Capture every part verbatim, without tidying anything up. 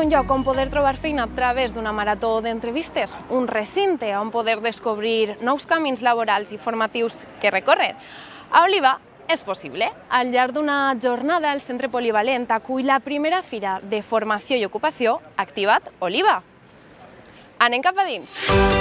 lloc on poder trobar feina a través d'una marató d'entrevistes, un recinte on poder descobrir nous camins laborals i formatius que recórrer. A Oliva és possible. Al llarg d'una jornada, el Centre Polivalent acull la primera fira de formació i ocupació Activa't Oliva. Anem cap a dins.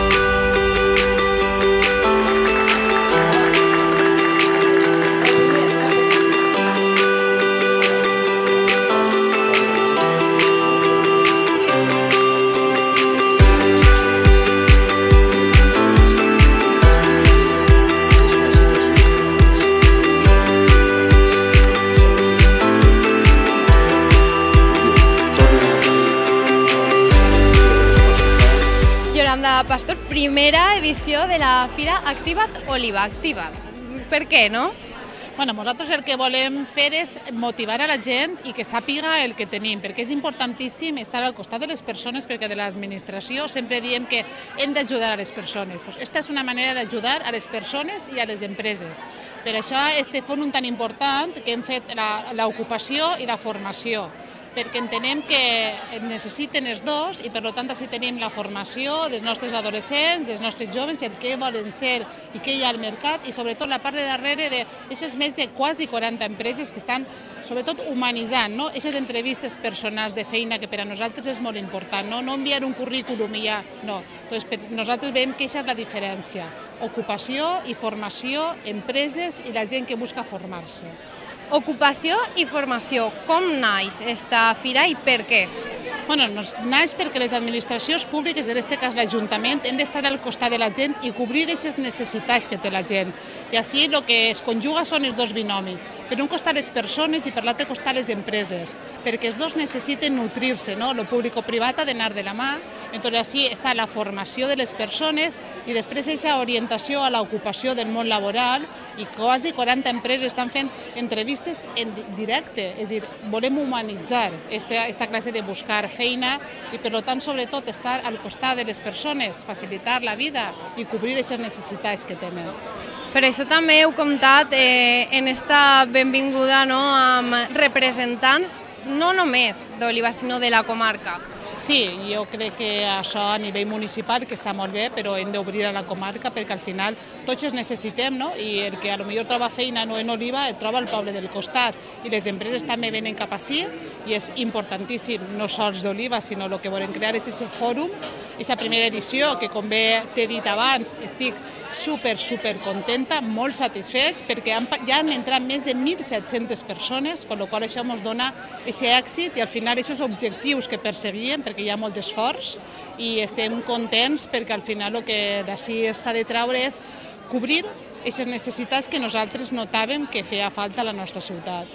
Pastor, primera edició de la fira Activa't Oliva. Activa't. Per què, no? Bueno, nosaltres el que volem fer és motivar a la gent i que sàpiga el que tenim, perquè és importantíssim estar al costat de les persones, perquè de l'administració sempre diem que hem d'ajudar a les persones. Pues esta és una manera d'ajudar a les persones i a les empreses. Per això este fòrum tan important que hem fet l'ocupació i la formació, perquè entenem que necessiten els dos i per tant així tenim la formació dels nostres adolescents, dels nostres joves, el que volen ser i què hi ha al mercat i sobretot la part de darrere d'aquestes més de quasi quaranta empreses que estan sobretot humanitzant, no? Aquestes entrevistes personals de feina que per a nosaltres és molt important, no, no enviar un currículum i ja, no. Entonces, per nosaltres veiem que aquesta és la diferència, ocupació i formació, empreses i la gent que busca formar-se. Ocupació i formació. Com naix esta fira i per què? Bueno, naix perquè les administracions públiques, en aquest cas l'Ajuntament, hem d'estar al costat de la gent i cobrir aquestes necessitats que té la gent. I així el que es conjuga són els dos binomis. Per un costat les persones i per l'altre costat les empreses, perquè els dos necessiten nutrir-se, no? Lo públic o privat ha d'anar de la mà, entonces així està la formació de les persones i després aquesta orientació a l'ocupació del món laboral i quasi quaranta empreses estan fent entrevistes en directe, és a dir, volem humanitzar aquesta classe de buscar feina i per tant sobretot estar al costat de les persones, facilitar la vida i cobrir aquestes necessitats que tenen. Per això també heu comptat en esta benvinguda amb representants no només d'Oliva sinó de la comarca. Sí, jo crec que això a nivell municipal que està molt bé, però hem d'obrir a la comarca perquè al final tots els necessitem, no? I el que potser troba feina no en Oliva, el troba al poble del costat. I les empreses també venen cap ací i és importantíssim, no sols d'Oliva, sinó el que volem crear és aquest fòrum, aquesta primera edició que, com bé t'he dit abans, estic super, super contenta, molt satisfets, perquè ja han entrat més de mil set-centes persones, amb la qual cosa això ens dona aquest èxit i al final aquests objectius que perseguíem, perquè hi ha molt d'esforç i estem contents perquè al final el que d'ací s'ha de treure és cobrir aquestes necessitats que nosaltres notàvem que feia falta a la nostra ciutat.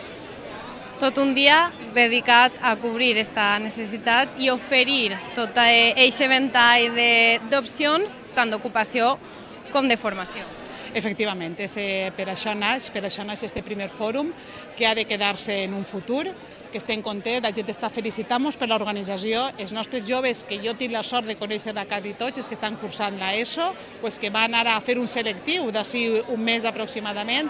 Tot un dia dedicat a cobrir aquesta necessitat i oferir tot aquest ventall d'opcions, tant d'ocupació com de formació. Efectivament, per això naix, per això naix este primer fòrum, que ha de quedar-se en un futur, que estem contents, la gent està felicitant-nos per l'organització, els nostres joves, que jo tinc la sort de conèixer a quasi tots, els que estan cursant l'ESO, que van ara a fer un selectiu d'ací un mes aproximadament,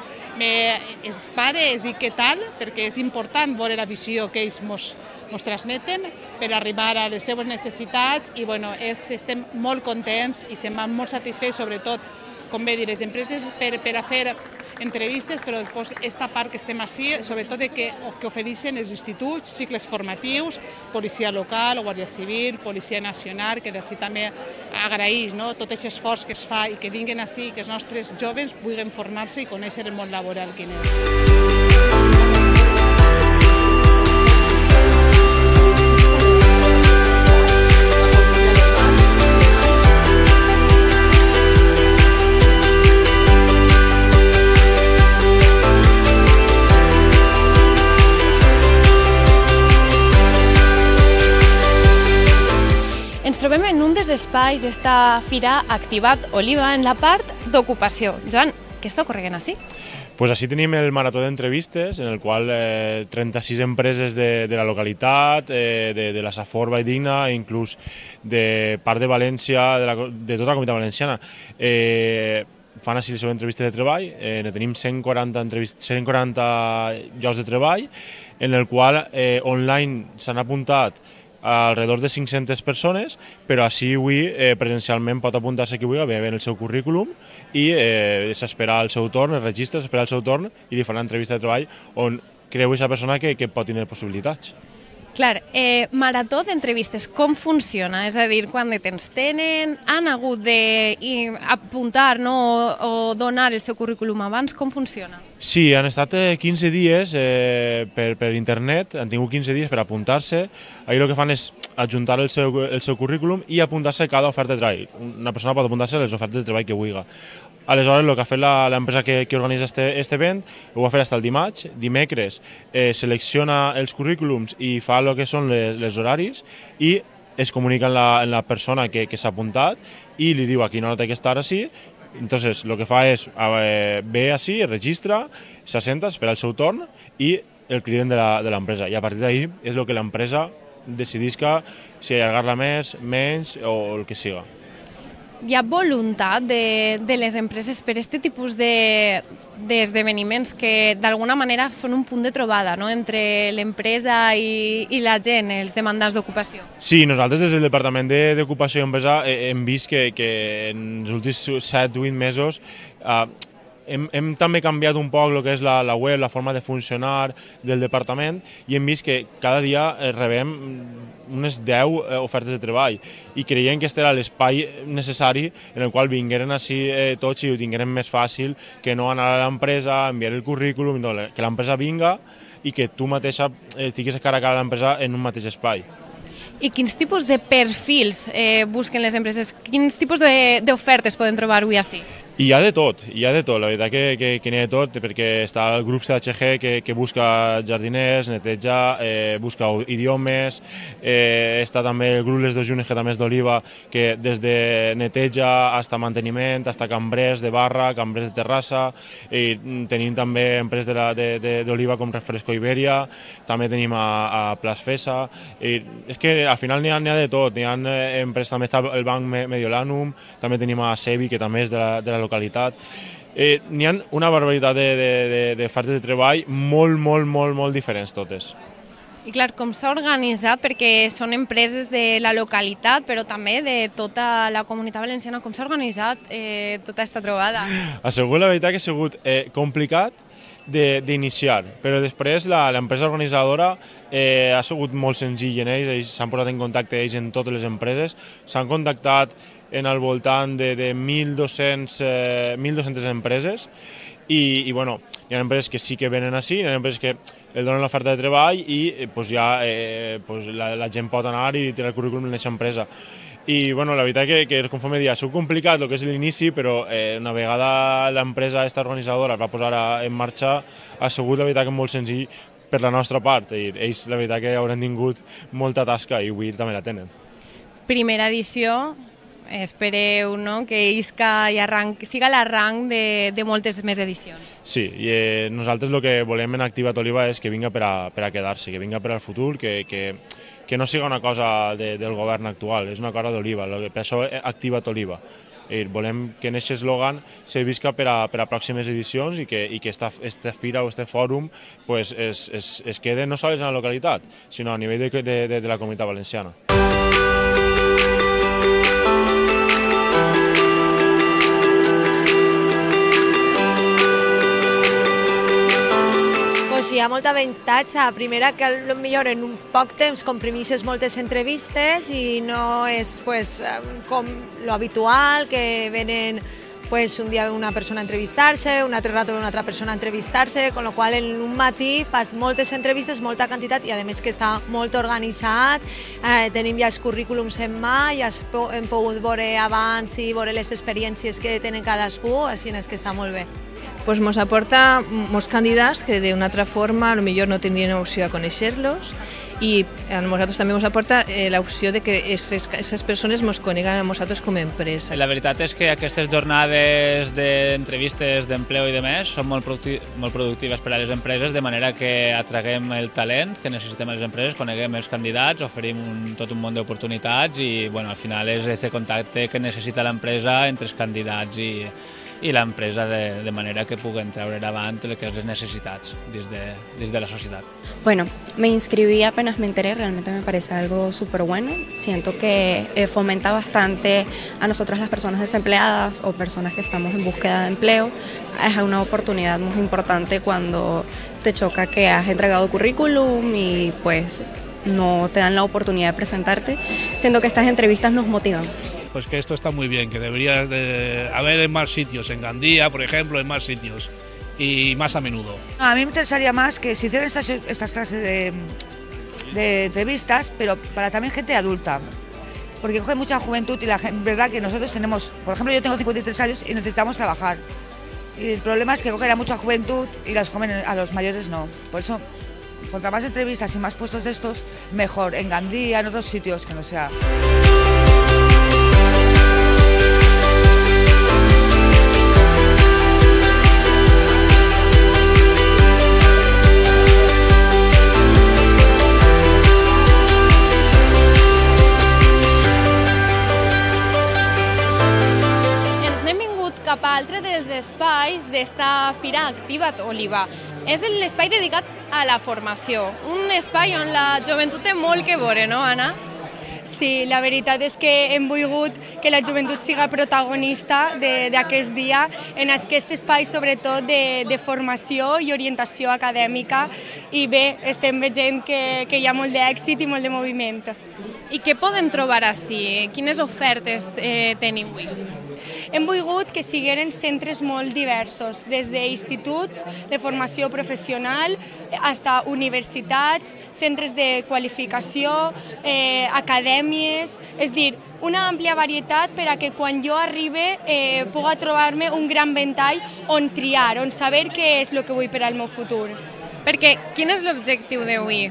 els pares, dic què tal, perquè és important veure la visió que ells ens transmeten per arribar a les seves necessitats i estem molt contents i se'n van molt satisfets, sobretot com bé dir, les empreses per a fer entrevistes, però després aquesta part que estem ací, sobretot que ofereixen els instituts, cicles formatius, policia local, guàrdia civil, policia nacional, que d'ací també agraeix tot aquest esforç que es fa i que vinguin ací, que els nostres joves puguin formar-se i conèixer el món laboral quin és. Ens trobem en un dels espais d'esta fira Activa't Oliva en la part d'ocupació. Joan, què està ocorrent ací? Pues així tenim el marató d'entrevistes, en el qual eh, trenta-sis empreses de, de la localitat, eh, de, de la Safor Valldigna, inclús de part de València, de, la, de tota la comunitat valenciana, eh, fan així les seves entrevistes de treball. Eh, tenim cent quaranta, cent quaranta llocs de treball, en el qual eh, online s'han apuntat alrededor de cinc-centes persones, però així avui eh, presencialment pot apuntar-se qui vulgui, veure el seu currículum i eh, s'espera el seu torn, es registra, s'espera el seu torn i li fan una entrevista de treball on creu aquesta persona que, que pot tenir possibilitats. Clar, eh, marató d'entrevistes, com funciona? És a dir, quan de temps tenen, han hagut d'apuntar no, o, o donar el seu currículum abans, com funciona? Sí, han estat quinze dies eh, per, per internet, han tingut quinze dies per apuntar-se. Ahir el que fan és adjuntar el seu, el seu currículum i apuntar-se a cada oferta de treball. Una persona pot apuntar-se a les ofertes de treball que vulgui. Aleshores, el que ha fet l'empresa que, que organitza este, este event ho va fer fins al dimarts. Dimecres eh, selecciona els currículums i fa el que són les, les horaris i es comunica amb la, amb la persona que, que s'ha apuntat i li diu a quina hora té que estar així. Entonces, el que fa és eh, ve així, es registra, s'assenta, espera el seu torn i el criden de l'empresa. I a partir d'ahir és el que l'empresa decidisca si allargar-la més, menys o el que siga. Hi ha voluntat de, de les empreses per aquest tipus d'esdeveniments de, que d'alguna manera són un punt de trobada no? Entre l'empresa i, i la gent, els demandants d'ocupació? Sí, nosaltres des del Departament d'Ocupació i Empresa hem vist que, que en els últims set o vuit mesos eh, Hem, hem també canviat un poc el que és la, la web, la forma de funcionar del departament i hem vist que cada dia rebem unes deu ofertes de treball i creiem que aquest era l'espai necessari en el qual vingueren així eh, tots i ho tingueren més fàcil que no anar a l'empresa, enviar el currículum, no, que l'empresa vinga i que tu mateixa estiguis cara a cara a l'empresa en un mateix espai. I quins tipus de perfils eh, busquen les empreses? Quins tipus d'ofertes poden trobar avui així? Hi ha de tot, hi ha de tot, la veritat que, que, que n'hi ha de tot, perquè està el grup C H G que, que busca jardiners, neteja, eh, busca idiomes, eh, està també el grup Les Dos Junes, que també és d'Oliva, que des de neteja fins a manteniment, fins a cambrers de barra, cambrers de terrassa, i tenim també empreses d'Oliva com Refresco Iberia, també tenim a, a Plasfesa, i és que al final n'hi ha, ha de tot, n'hi ha empreses, també està el Banc Mediolanum, també tenim a Sebi, que també és de la, de la localitat. Eh, N'hi ha una barbaritat d'ofertes de, de, de treball molt, molt, molt, molt diferents totes. I clar, com s'ha organitzat, perquè són empreses de la localitat, però també de tota la comunitat valenciana, com s'ha organitzat eh, tota aquesta trobada? Ha sigut, la veritat, que ha sigut eh, complicat d'iniciar, però després l'empresa organitzadora eh, ha sigut molt senzill en ells, ells s'han posat en contacte ells en totes les empreses, s'han contactat en al voltant de, de mil dos-centes eh, empreses i, i bueno, hi ha empreses que sí que venen així, hi ha empreses que el donen l'oferta de treball i pues, ja eh, pues, la, la gent pot anar i tirar el currículum en aquesta empresa. I bueno, la veritat que, que conforme dia, ha sigut complicat el que és l'inici, però eh, una vegada l'empresa esta organitzadora va posar a, en marxa, ha sigut la veritat que molt senzill per la nostra part, i ells la veritat que hauran tingut molta tasca i avui també la tenen. Primera edició, espereu no? Que isca i arranc, siga l'arranc de, de moltes més edicions. Sí, i eh, nosaltres el que volem en Activa't Oliva és que vinga per a, per a quedar-se, que vinga per al futur, que, que, que no siga una cosa de, del govern actual, és una cosa d'Oliva, per això Activa't Oliva. I volem que aquest eslògan servisca per a, per a pròximes edicions i que, i que esta, esta fira o este fòrum pues, es, es, es quede no sols en la localitat, sinó a nivell de, de, de, de la comunitat valenciana. Hi ha molt avantatge. Primera, que potser en un poc temps comprimisses moltes entrevistes i no és pues, com lo habitual, que venen pues, un dia una persona a entrevistar-se, un altre rato una altra persona a entrevistar-se, con lo qual en un matí fas moltes entrevistes, molta quantitat i a més que està molt organitzat, eh, tenim ja els currículums en mà, ja hem pogut veure abans i veure les experiències que tenen cadascú, així és que està molt bé. Pues nos aporta molts candidats que de una altra forma a lo millor no tindrien opció a conèixer-los i a nosaltres també ens aporta eh, l'opció de que aquestes persones ens coneguen a nosaltres com a empresa. La veritat és que aquestes jornades d'entrevistes d'empleo i de més són molt, producti molt productives per a les empreses, de manera que atraguem el talent que necessitem a les empreses, coneguem els candidats, oferim un, tot un món d'oportunitats i bueno, al final és aquest contacte que necessita l'empresa entre els candidats i, i l'empresa de, de manera que puguen treure davant el que és les necessitats des de, des de la societat. Bueno, me inscribí apenas me enteré, realmente me parece algo súper bueno. Siento que eh, fomenta bastante a nosotras las personas desempleadas o personas que estamos en búsqueda de empleo. Es una oportunidad muy importante cuando te choca que has entregado currículum y pues no te dan la oportunidad de presentarte. Siento que estas entrevistas nos motivan. Pues que esto está muy bien, que debería de haber en más sitios, en Gandía, por ejemplo, en más sitios y más a menudo. A mí me interesaría más que se hicieran estas, estas clases de, de entrevistas, pero para también gente adulta, porque coge mucha juventud y la gente, verdad que nosotros tenemos, por ejemplo, yo tengo cincuenta y tres años y necesitamos trabajar. Y el problema es que cogen a mucha juventud y las jóvenes, a los mayores no. Por eso, contra más entrevistas y más puestos de estos, mejor, en Gandía, en otros sitios que no sea. Cap a altre dels espais d'esta Fira Activa't Oliva. És l'espai dedicat a la formació, un espai on la joventut té molt que veure, no, Anna? Sí, la veritat és que hem volgut que la joventut siga protagonista d'aquest dia en aquest espai, sobretot de, de formació i orientació acadèmica, i bé, estem veient que, que hi ha molt d'èxit i molt de moviment. I què podem trobar ací? Quines ofertes eh, teniu avui? Hem volgut que sigueren centres molt diversos, des d'instituts de formació professional fins a universitats, centres de qualificació, eh, acadèmies, és a dir, una àmplia varietat per a que quan jo arribi eh, pugui trobar-me un gran ventall on triar, on saber què és el que vull per al meu futur. Perquè quin és l'objectiu d'avui?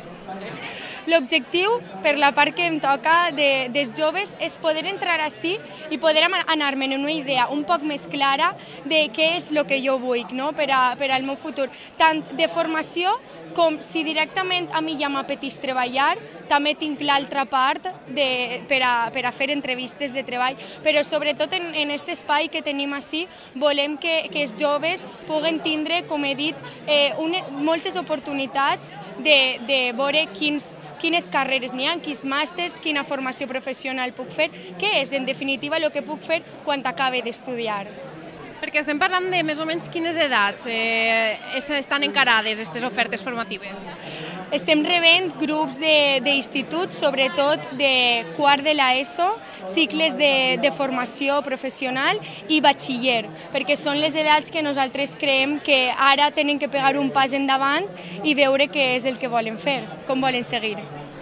L'objectiu, per la part que em toca de, dels joves, és poder entrar ací i poder anar-me'n en una idea un poc més clara de què és el que jo vull, no? per, a, per al meu futur, tant de formació com si directament a mi ja m'apeteix treballar, també tinc l'altra part de, per, a, per a fer entrevistes de treball, però sobretot en, en aquest espai que tenim ací volem que, que els joves puguen tindre, com he dit, eh, une, moltes oportunitats de, de veure quins, quines carreres n'hi ha, quins màsters, quina formació professional puc fer, què és en definitiva el que puc fer quan acabe d'estudiar. Perquè estem parlant de més o menys quines edats eh, estan encarades aquestes ofertes formatives. Estem rebent grups d'instituts, sobretot de quart de l'ESO, cicles de, de formació professional i batxiller, perquè són les edats que nosaltres creiem que ara tenen que pegar un pas endavant i veure què és el que volen fer, com volen seguir.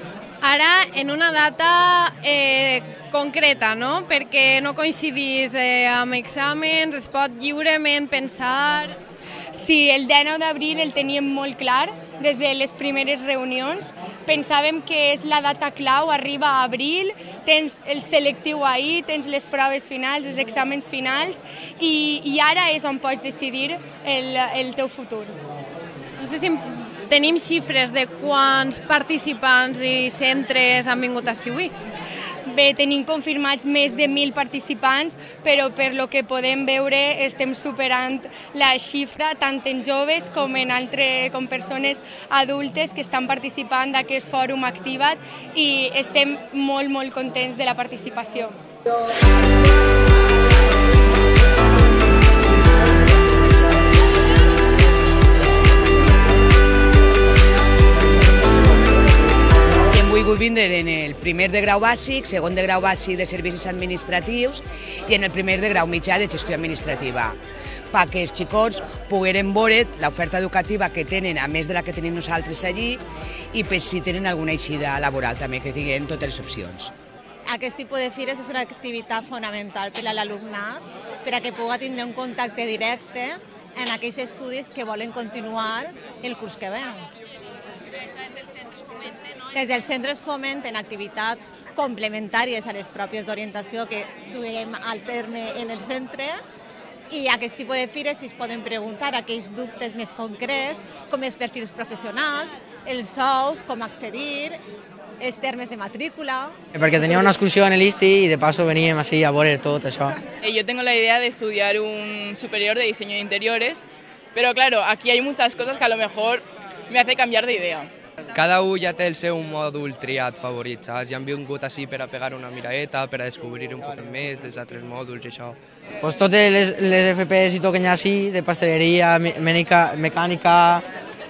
Ara, en una data eh, concreta, no? Perquè no coincidís eh, amb exàmens, es pot lliurement pensar... Sí, el dinou d'abril el teníem molt clar, des de les primeres reunions. Pensàvem que és la data clau, arriba a abril, tens el selectiu ahir, tens les proves finals, els exàmens finals, i, i ara és on pots decidir el, el teu futur. No sé si tenim xifres de quants participants i centres han vingut ací avui. Bé, tenim confirmats més de mil participants, però per lo que podem veure estem superant la xifra tant en joves com en altres, com persones adultes que estan participant d'aquest fòrum Activa't i estem molt, molt contents de la participació. He volgut vindre en el primer de grau bàsic, segon de grau bàsic de servicis administratius i en el primer de grau mitjà de gestió administrativa, perquè els xicots pogueren veure l'oferta educativa que tenen, a més de la que tenim nosaltres allí, i per si tenen alguna eixida laboral també, que tinguin totes les opcions. Aquest tipus de fires és una activitat fonamental per a l'alumnat, per a que pugui tenir un contacte directe en aquells estudis que volen continuar el curs que ve. Des del centre es fomenten activitats complementàries a les pròpies d'orientació que duem al terme en el centre i a aquest tipus de fires es poden preguntar aquells dubtes més concrets, com els perfils professionals, els sous, com accedir els termes de matrícula. Perquè tenia una excursió en l'I S T I i de paso veníem així a veure tot això. Yo tengo la idea de estudiar un superior de diseño de interiores, pero claro, aquí hay muchas cosas que a lo mejor me hace cambiar de idea. Cada un ja té el seu mòdul triat favorit, saps? Ja han vingut així per a pegar una miraeta, per a descobrir un poc més dels altres mòduls i això. Pues totes les, les F P S i tot que hi ha així, de pasteleria, mecànica, mecànica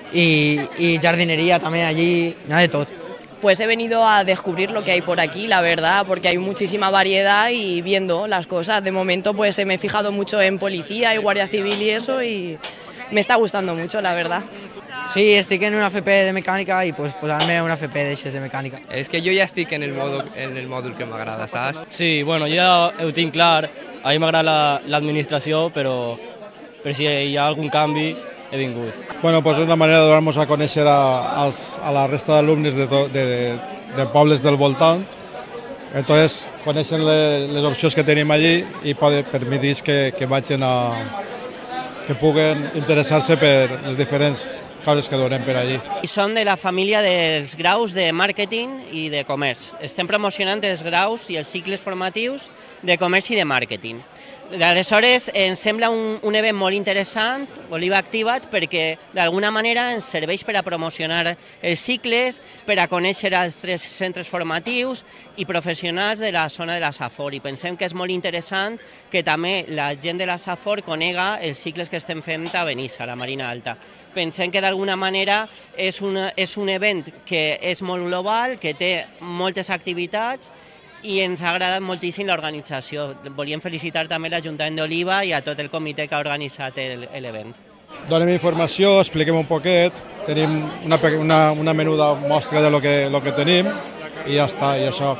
y, y jardinería también allí, nada de todo. Pues he venido a descubrir lo que hay por aquí, la verdad, porque hay muchísima variedad y viendo las cosas. De momento pues me he fijado mucho en policía y guardia civil y eso y me está gustando mucho, la verdad. Sí, estic en una F P de mecànica i pues, posar-me una F P d'aixes de mecànica. És que jo ja estic en el mòdul, en el mòdul que m'agrada, saps? Sí, bueno, jo ja ho tinc clar, a mi m'agrada l'administració, però per si hi ha algun canvi he vingut. Bueno, pues és una manera de donar-nos a conèixer a, als, a la resta d'alumnes de, de, de, de pobles del voltant. Entonces, coneixen les, les opcions que tenim allí i poden permetir que, que vagin a... que puguen interessar-se per les diferents coses que donem per allí. I són de la família dels graus de màrqueting i de comerç. Estem promocionant els graus i els cicles formatius de comerç i de màrqueting. Aleshores, ens sembla un, un event molt interessant, Oliva Activa't, perquè d'alguna manera ens serveix per a promocionar els cicles, per a conèixer els tres centres formatius i professionals de la zona de la Safor. I pensem que és molt interessant que també la gent de la Safor conega els cicles que estem fent a Benissa, a la Marina Alta. Pensem que d'alguna manera és, una, és un event que és molt global, que té moltes activitats i ens ha agradat moltíssim l'organització. Volíem felicitar també l'Ajuntament d'Oliva i a tot el comitè que ha organitzat l'event. Donem informació, expliquem un poquet, tenim una, una, una menuda mostra de lo que, lo que tenim i ja està, i això.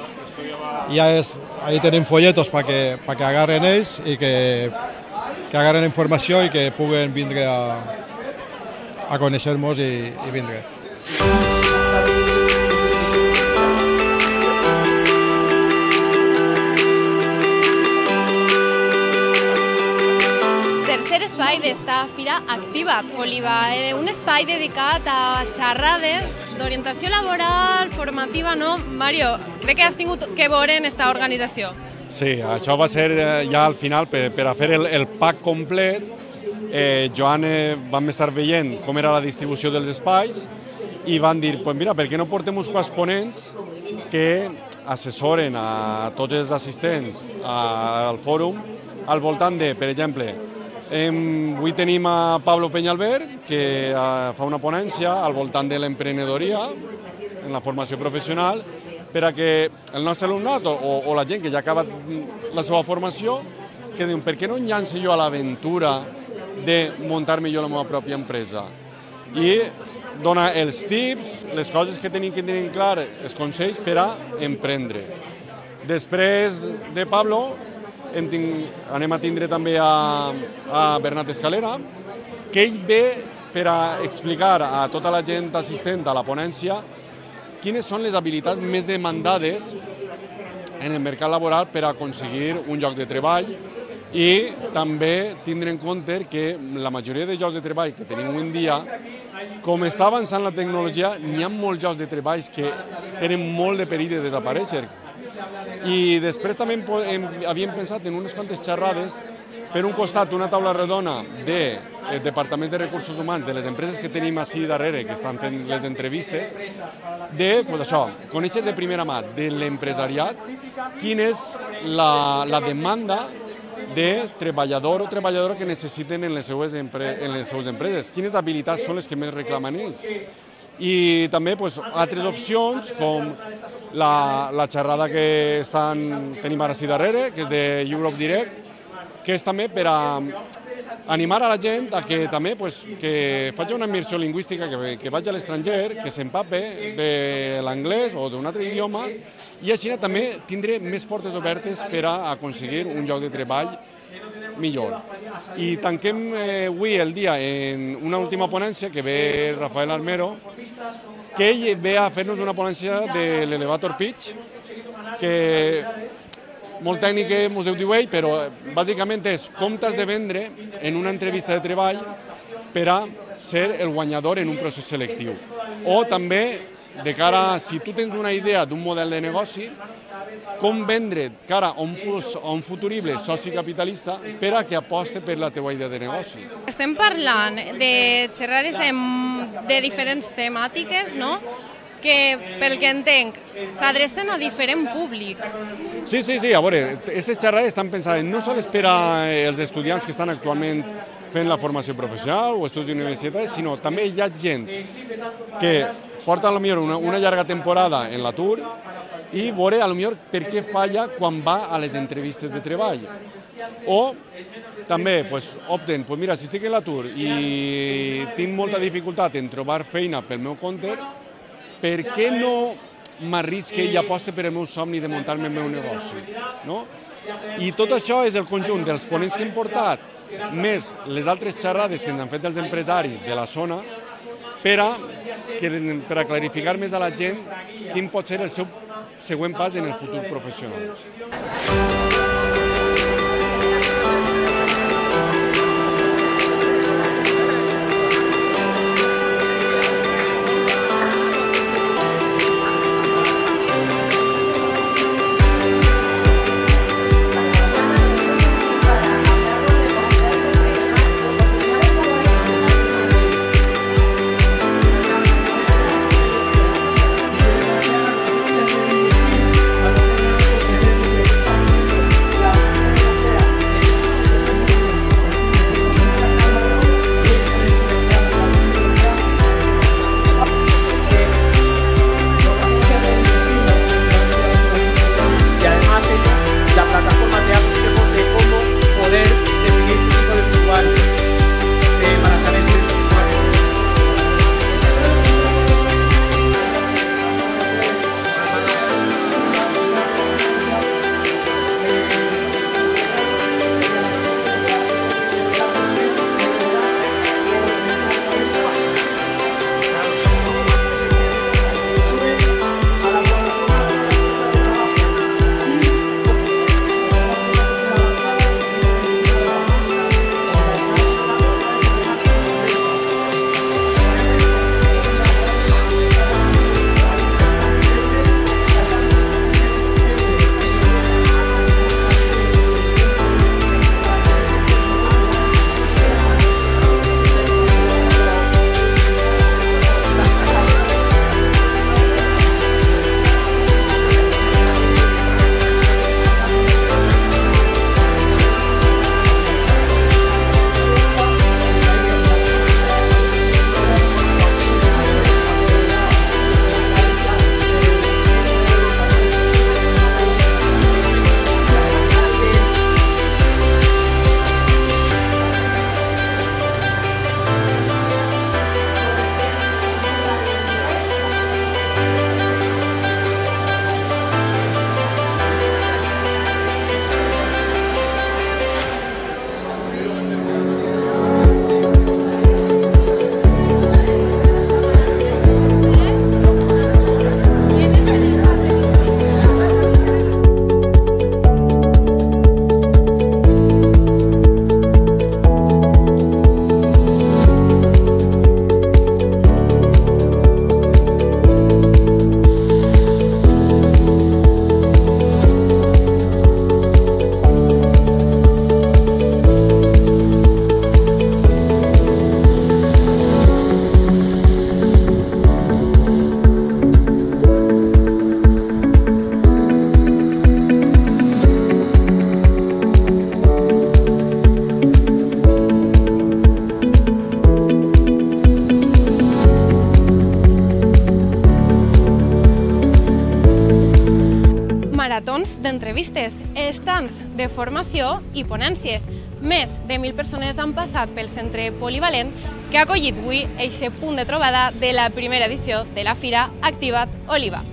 Ja és, ahí tenim folletos perquè pa que agarren ells i que, que agarren informació i que puguen vindre a, a conèixer-nos i, i vindre. Tercer espai d'esta Fira Activa't, Oliva, eh, un espai dedicat a xerrades d'orientació laboral, formativa, no? Mario, crec que has tingut que veure en esta organització. Sí, això va ser ja al final, per, per a fer el, el pack complet. Eh, Joan eh, vam estar veient com era la distribució dels espais i van dir, pues mira, per què no portem uns corresponents que assessoren a tots els assistents al fòrum al voltant de, per exemple, avui tenim a Pablo Peñalver, que fa una ponència al voltant de l'emprenedoria en la formació professional, per a que el nostre alumnat o, o la gent que ja ha acabat la seva formació, que diuen, per què no em llanço jo a l'aventura de muntar-me jo la meva pròpia empresa? I dona els tips, les coses que tenim que tenir clar, els consells per a emprendre. Després de Pablo, anem a tindre també a, a Bernat Escalera, que ell ve per a explicar a tota la gent assistent a la ponència quines són les habilitats més demandades en el mercat laboral per a aconseguir un lloc de treball i també tindre en compte que la majoria de llocs de treball que tenim avui en dia, com està avançant la tecnologia, n'hi ha molts llocs de treball que tenen molt de perill de desaparèixer. I després també hem, havíem pensat en unes quantes xerrades, per un costat una taula redona del Departament de Recursos Humans de les empreses que tenim així darrere, que estan fent les entrevistes, de pues això, conèixer de primera mà de l'empresariat quina és la, la demanda de treballador o treballadora que necessiten en les seues, empre, en les seues empreses, quines habilitats són les que més reclamen ells. I també pues, altres opcions com la, la xerrada que estan, tenim ara sí darrere, que és de Europe Direct, que és també per a animar a la gent a que també pues, que faci una immersió lingüística, que, que vagi a l'estranger, que s'empape de l'anglès o d'un altre idioma i així també tindre més portes obertes per a aconseguir un lloc de treball millor. I tanquem eh, avui el dia en una última ponència que ve Rafael Armero, que ell ve a fer-nos una ponència de l'elevator pitch, que molt tècnic ens ho diu ell, però bàsicament és com t'has de vendre en una entrevista de treball per a ser el guanyador en un procés selectiu. O també de cara, si tu tens una idea d'un model de negoci, com vendre cara a un, a un futurible soci capitalista per a que aposte per la teva idea de negoci. Estem parlant de xerrades de diferents temàtiques, no?, que, pel que entenc, s'adrecen a diferent públic. Sí, sí, sí, a veure, aquestes xerrades estan pensades no sols per als estudiants que estan actualment fent la formació professional o estudis d'universitats, sinó també hi ha gent que porta potser una, una llarga temporada en l'atur i veure potser per què falla quan va a les entrevistes de treball. O també pues, opten, pues mira, si estic en l'atur i tinc molta dificultat en trobar feina pel meu compte, per què no m'arrisque i aposte per el meu somni de muntar-me el meu negoci? No? I tot això és el conjunt dels ponents que hem portat, més les altres xerrades que ens han fet els empresaris de la zona per a, per a clarificar més a la gent quin pot ser el seu següent pas en el futur professional. maratons d'entrevistes, estants de formació i ponències. Més de mil persones han passat pel centre polivalent que ha acollit avui aquest punt de trobada de la primera edició de la Fira Activa't Oliva.